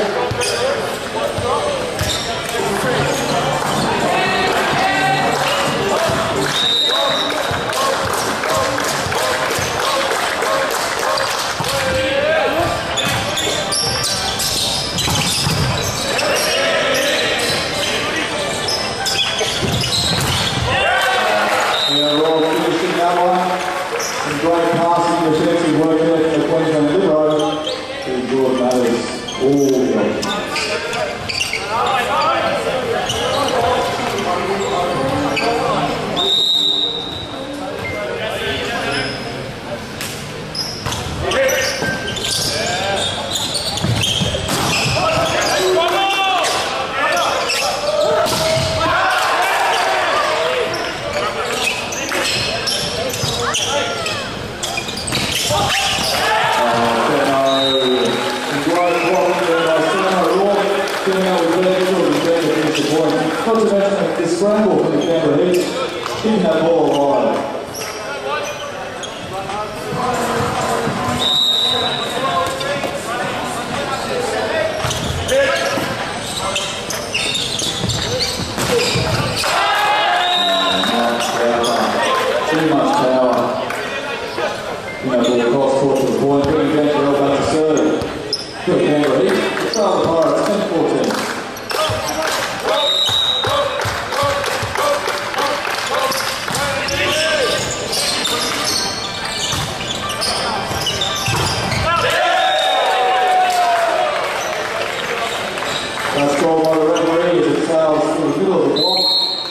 Yeah, we're all finishing that one. Some great passing, defensive work there for the Queensland Liberals. Jordan Matters all the way. Not to mention the scramble for the Canberra Heat, keeping that ball alive. Too much power. You know, the cross court to the point, bringing Canberra back to serve. Good Canberra Heat. Start the Pirates, ten fourteen. That's called by the referee as it sails through the middle of the block.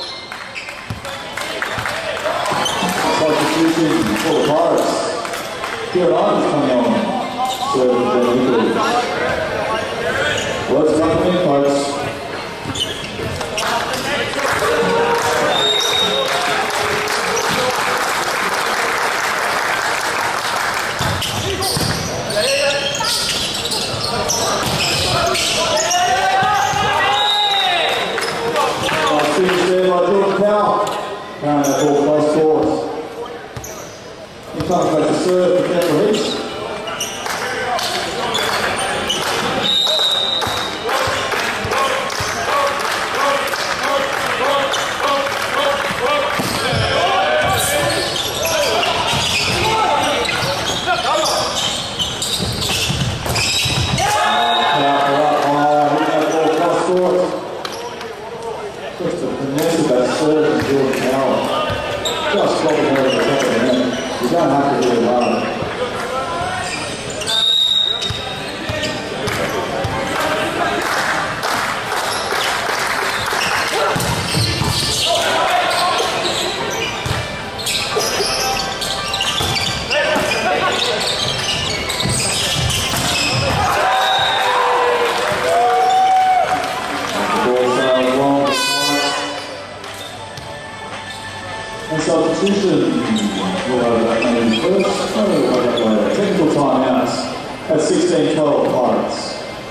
Substitution for the Pirates. Kieran Irons coming on. Serving the Nichols. Well, it's coming in, folks. Finish there by Jordan Powell. Carrying that ball close course. He comes back to serve for Canberra Heat. At sixteen twelve, Pirates.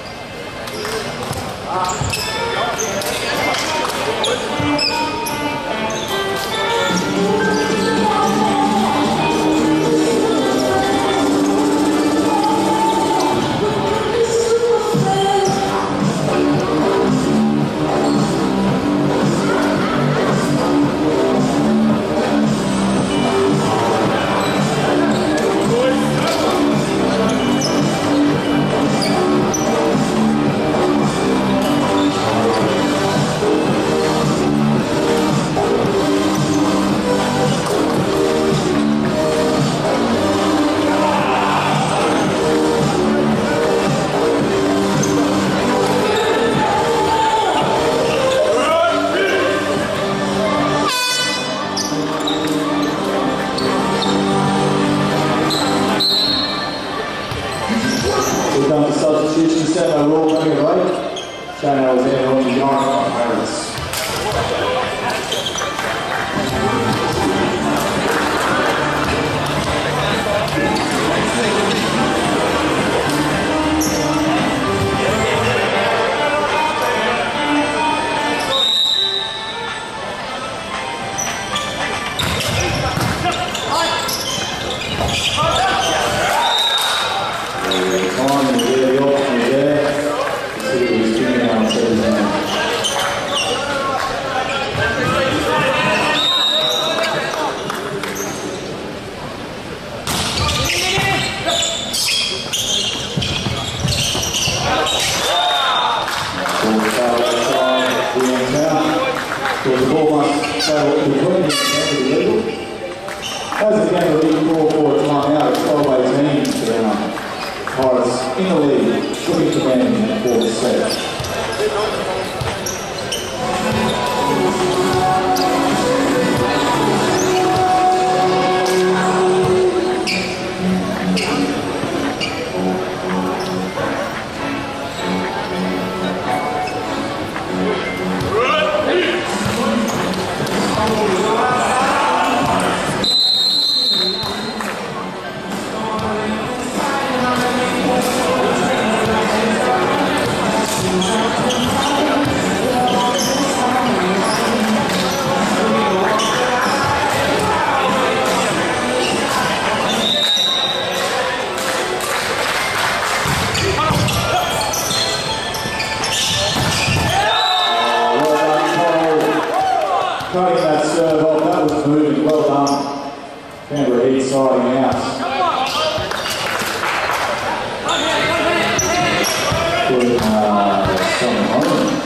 We've done the substitution set by Raw coming right. Shane Alexander on the yard for Pirates. On the really open there. See what he's doing now. The ball must travel between the legal. As again, the league call for a timeout at twelve eighteen to round. Pirates in the lead, looking to win in the fourth set. Cutting that serve off, that was moving, well done. Canberra Heat siding out. Good, uh, something home.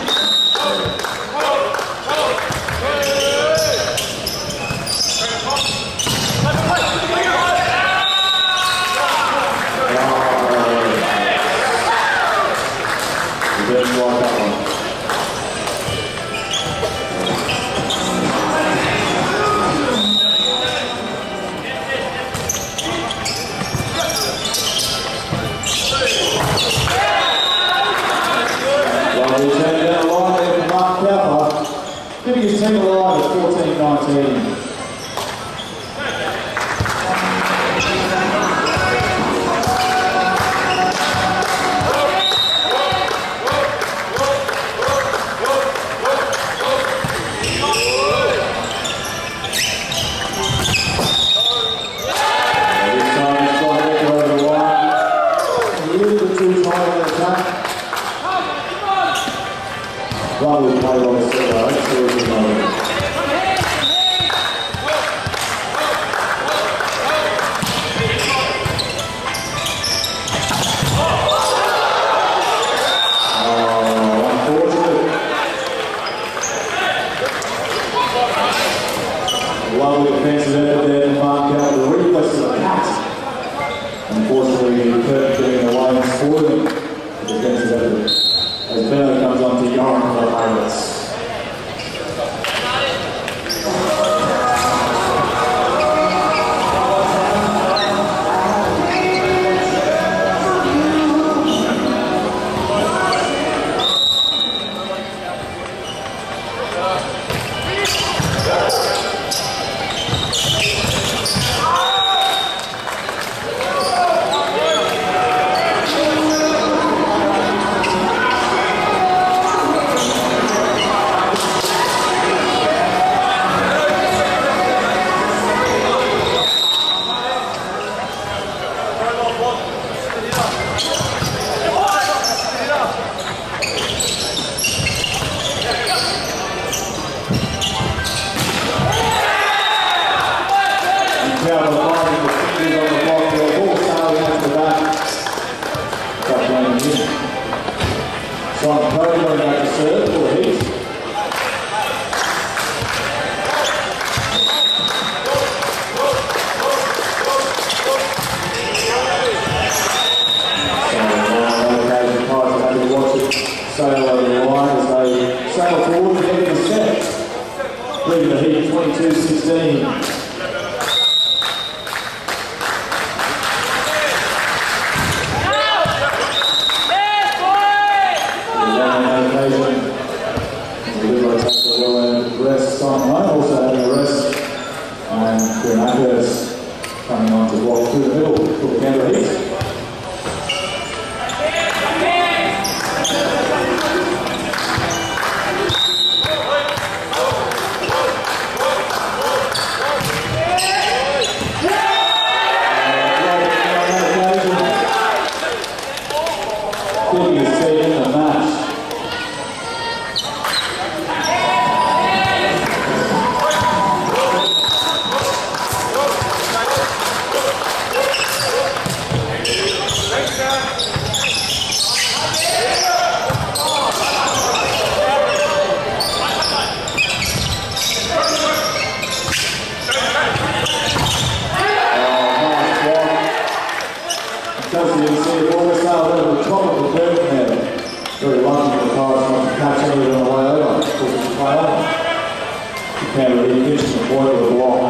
You didn't like that one. Giving his team alive at fourteen nineteen. This time he's trying to get over the line. A little bit too tight on the attack. One will play on the set, right? So we can know. Oh, unfortunate. Lovely defensive effort there to mark out the reflex of the cat. Unfortunately, the curtain getting away and spoiling the defensive effort. As Beno comes on to Yarn for the Pirates. sail over the line as they sail forward to get the set. Leading the heat twenty-two sixteen. Also having a rest, and Grenadiers coming on to walk through the middle for the Canberra Heat. Picking his team in the match. Chelsea, you can see the ball was out over the top of the curtain there. Very lucky for the Pirates not to catch anything on the way over. Of course, it's play on. You can't really finish the point of the block.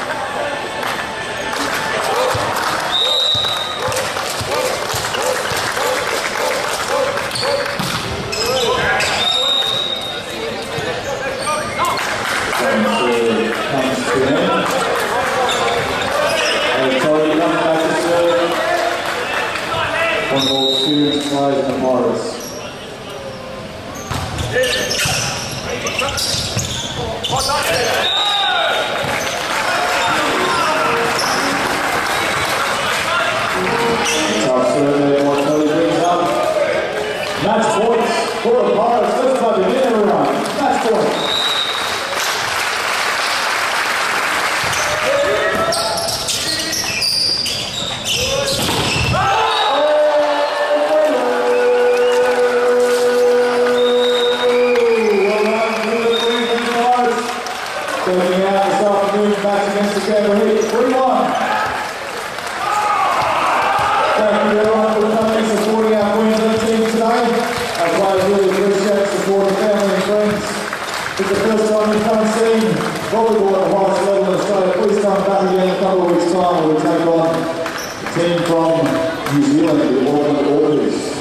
Comes to, comes to him. And Tony comes back to serve. One ball, students, plays in the Pirates. Tough serve there, what Tony brings up. Match points for the Pirates. Let's plug it in, everyone. Match points. Taking out this afternoon match against the Canberra Heat, three one. Thank you everyone for coming and supporting our Queensland team today. Our players really appreciate the support of family and friends. If it's the first time you've come and seen volleyball at the highest level in Australia, please come back again in a couple of weeks' time where we take on a team from New Zealand, the Auckland Orcas.